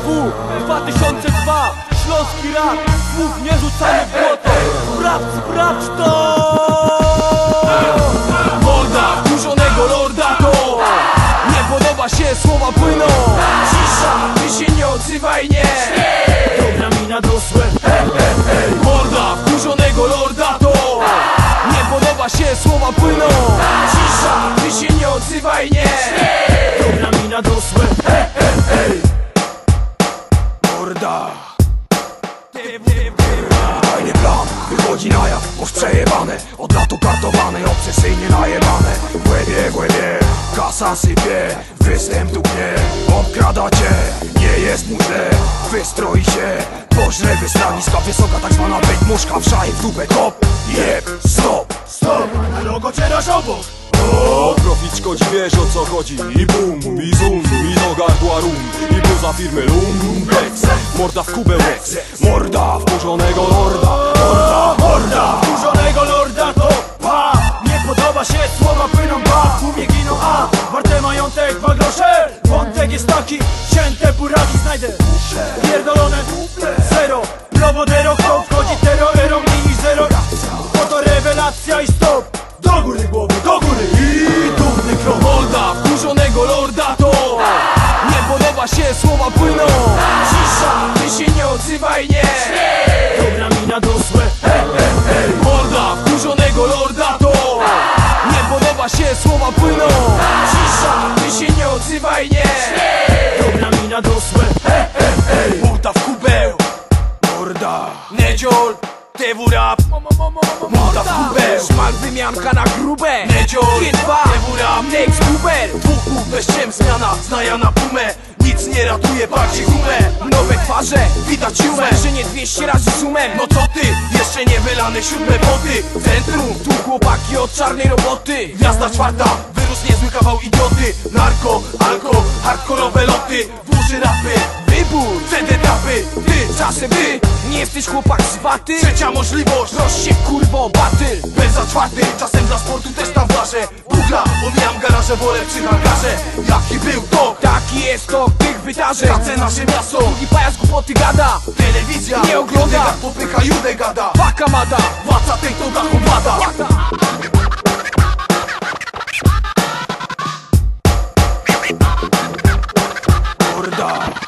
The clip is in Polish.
WW 2002, śląski rap, słów nierzucany w błoto. Sprawdź to! Morda wkurzonego lorda to nie podoba się, słowa płyną. Cisza, ty się nie odzywaj, nie. Dobra mina dosłe. Morda wkurzonego lorda to nie podoba się, słowa płyną. Cisza, ty się nie odzywaj, nie. Dobra mina dosłe. Morda. Fajny plan, wychodzi na jaw, bo przejebane. Od latu kartowane, obsesyjnie najebane. W łebie, kasa sypie, występ tu pnie. Obkrada cię, nie jest mu źle. Wystroi się, pożre wystraniska wysoka, tak zwana muszka w szaj, w dupę kop. Jeb, stop. Logo cierasz obok. O, profit szkodzi, wiesz o co chodzi. I boom, i zoom, i do gardła rum. I bluza firmy Lumbex. Morda w kubełek. Morda wkurzonego lorda. Morda wkurzonego lorda to pa. Nie podoba się, słowa płyną ba. Tłumie giną, a warte majątek 2 grosze. Wątek jest taki, cięte buraki znajdę. Pierdolone, zero. Prowodero, kto wchodzi tero, ero, mniej niż zero. Oto rewelacja i stop. Do góry głowy, do góry i dumny krok. Morda wkurzonego lorda to nie podoba się, słowa płyną. Cisza, ty się nie odzywaj, nie. Dobra mina dosłe. Morda wkurzonego lorda to nie podoba się, słowa płyną. Cisza, ty się nie odzywaj, nie. Dobra mina dosłe. Morda w kubeł, Morda. Nedziol, TW rap. Morda w kubeł, szmal wymianka na grube. Nedziol, G2, TW rap, next Uber. Dwóch kół bez ciem, zmiana, znaja na pumę. Nic nie ratuje, bardziej gumę. Nowe twarze, widać siłę, że nie 200 razy sumem. No co ty, jeszcze nie wylane 7 boty. Centrum, tu chłopaki od czarnej roboty. Gwiazda czwarta, wyrósł niezły kawał idioty. Narko, alko, hardkorowe loty. Włóży rapy, wybór, wtedy etapy. Ty, czasem ty, nie jesteś chłopak z waty. Trzecia możliwość, rośnie kurwo batyl. Benza czwarty, czasem dla sportu też tam ważę. Bugla, omijam garaże, wolę przy hangarze. Jaki był to, taki jest to tych wydarzeń. Tracę nasze miasto, drugi pajac głupoty gada. Telewizja, nie ogląda, jak popycha judę gada. Paka mada, władca tej to dachu bada. Morda.